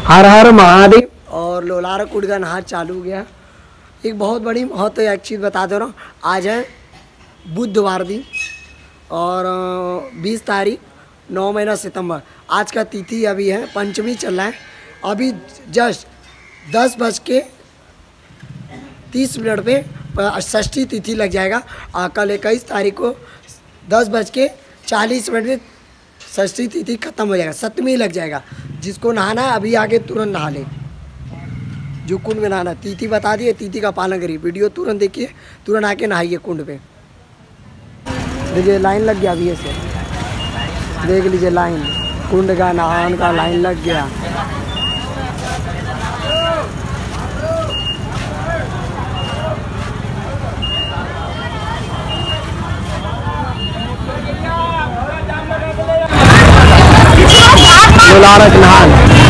हर हर महादेव। और लोलारा कुंड का नहा चालू हो गया। एक बहुत बड़ी बहुत एक चीज़ बता दे रहा हूँ। आज है बुधवार दिन और 20 तारीख 9 महीना सितंबर। आज का तिथि अभी है पंचमी चल रहा है। अभी जस्ट 10:30 पे षष्ठी तिथि लग जाएगा। कल 21 तारीख को 10:40 पे षष्ठी तिथि खत्म हो जाएगा, सप्तमी लग जाएगा। जिसको नहाना है अभी आगे तुरंत नहा ले। जो कुंड में नहाना, तिथि बता दिए, तिथि का पालन करिए। वीडियो तुरंत देखिए, तुरंत आके नहाइए कुंड पे। देखिए लाइन लग गया अभी से, देख लीजिए लाइन, कुंड का नहान का लाइन लग गया। लोलारा नहान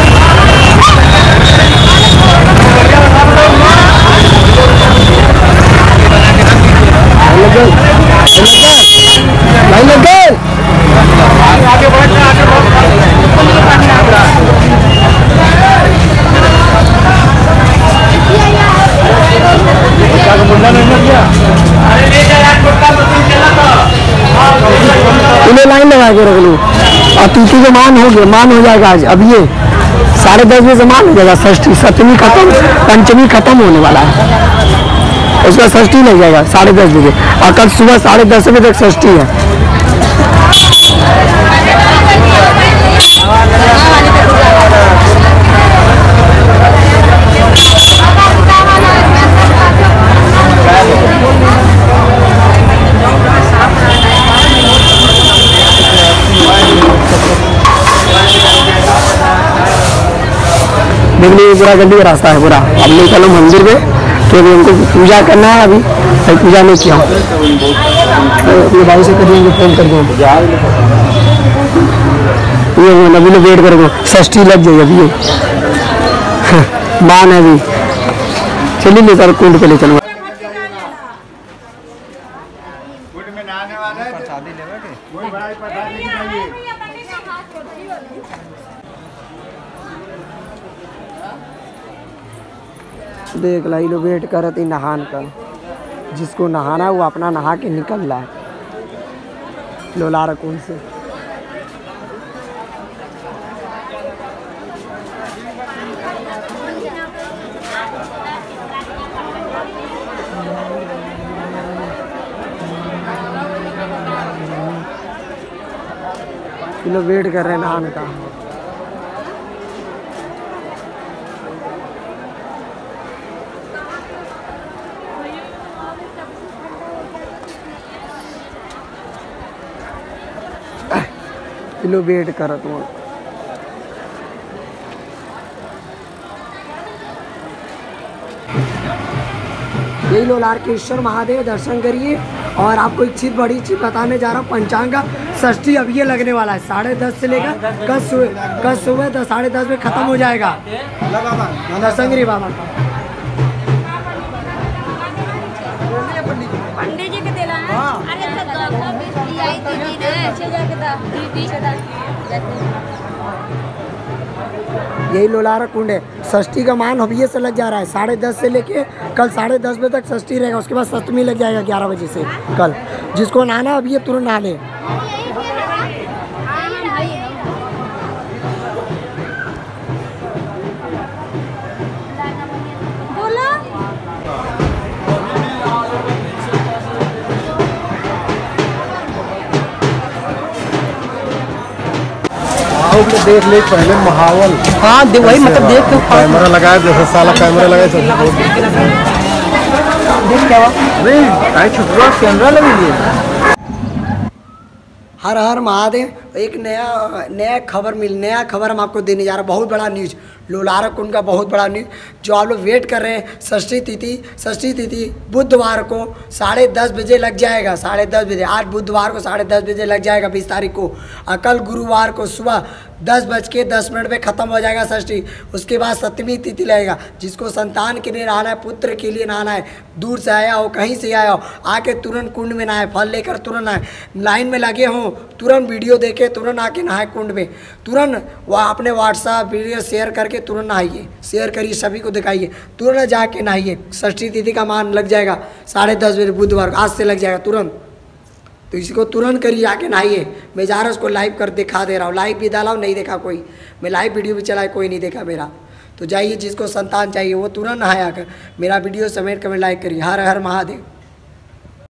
इन्हें लाइन लगा के रख लो। और तिथि को मान हो गया, मान हो जाएगा आज। अब ये 10:30 बजे से मान हो जाएगा। षष्ठी सप्तमी खत्म, पंचमी खत्म होने वाला है। उसका षष्ठी लग जाएगा 10:30 बजे। और कल सुबह 10:30 बजे तक षष्ठी है। देखिए पूरा गली का रास्ता है पूरा। अब निकलो मंदिर में, क्योंकि उनको पूजा करना है। अभी पूजा नहीं किया, अपने भाई से करेंगे, फोन कर दो। ये अभी लोग वेट करोगे, षष्ठी लग जाएगी अभी। ये मान है अभी। चलिए लेकर कुंड पे ले चलूँगा। देख लाई लोग वेट कर रहे नहान का। जिसको नहाना है वो अपना नहा के निकल रहा है लोलारा कुंड से। लोग वेट कर रहे हैं नहाने का। किलो वेट करत हूँ। यही लोलारकेश्वर महादेव दर्शन करिए। और आपको एक चीज़ बड़ी चीज़ बताने जा रहा हूँ। पंचांग का षष्ठी अब ये लगने वाला है 10:30 से लेकर कल सुबह 10:30 में ख़त्म हो जाएगा। दर्शन करिए बाबा का। पंडित जी के देला है। अरे यही लोलारा कुंड है। षष्ठी का मान अभी से लग जा रहा है 10:30 से लेके कल 10:30 बजे तक षष्ठी रहेगा। उसके बाद सप्तमी लग जाएगा 11 बजे से कल। जिसको नहाना है अभी ये तुरंत नहा ले। तो देख ले पहले महावल। हाँ वही मतलब देख के कैमरा लगाया, जैसे साला कैमरा लगाया सब देख क्या कैमरा लगी। हर हर महादेव। एक नया खबर हम आपको देने जा रहे हैं। बहुत बड़ा न्यूज़, लोलारा कुंड का बहुत बड़ा न्यूज़ जो आप लोग वेट कर रहे हैं। षष्ठी तिथि बुधवार को 10:30 बजे लग जाएगा। 10:30 बजे आज बुधवार को 10:30 बजे लग जाएगा 20 तारीख को। और कल गुरुवार को सुबह 10:10 पे ख़त्म हो जाएगा षष्ठी। उसके बाद सप्तमी तिथि लगेगा। जिसको संतान के लिए नहाना है, पुत्र के लिए नहाना है, दूर से आया हो, कहीं से आया हो, आके तुरंत कुंड में नहाए, फल लेकर तुरंत नहाए। लाइन में लगे हों, तुरंत वीडियो देखे, तुरंत आके नहाए कुंड में। तुरंत वह अपने व्हाट्सएप वीडियो शेयर करके करके तुरंत नहाइए, शेयर करिए, सभी को दिखाइए, तुरंत जाके नहाइए। षष्ठी तिथि का मान लग जाएगा 10:30 बजे बुधवार को, आज से लग जाएगा तुरंत। तो इसको तुरंत करिए, आके नहाइए। मैं जा रहा उसको लाइव कर दिखा दे रहा हूँ, लाइव भी डाला हूँ, नहीं देखा कोई, मैं लाइव वीडियो भी चलाए कोई नहीं देखा मेरा। तो जाइए, जिसको संतान चाहिए वो तुरंत नहाया कर, मेरा वीडियो समेट कर लाइक करिए। हर हर महादेव।